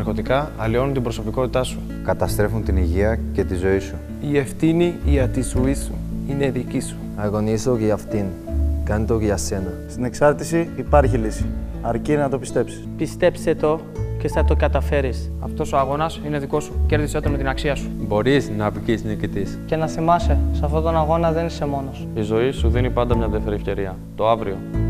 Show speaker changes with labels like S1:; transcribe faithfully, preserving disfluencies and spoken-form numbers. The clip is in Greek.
S1: ναρκωτικά αλλοιώνουν την προσωπικότητά σου.
S2: Καταστρέφουν την υγεία και τη ζωή σου.
S3: Η ευθύνη για τη ζωή σου είναι δική σου.
S4: Αγωνίζω για αυτήν. Κάνε το για σένα.
S5: Στην εξάρτηση υπάρχει λύση. Αρκεί να το πιστέψεις.
S6: Πιστέψε το και θα το καταφέρεις.
S7: Αυτός ο αγώνας είναι δικός σου. Κέρδισε το με την αξία σου.
S8: Μπορείς να βγεις νικητής.
S6: Και να θυμάσαι, σε αυτόν τον αγώνα δεν είσαι μόνος.
S9: Η ζωή σου δίνει πάντα μια δεύτερη ευκαιρία. Το αύριο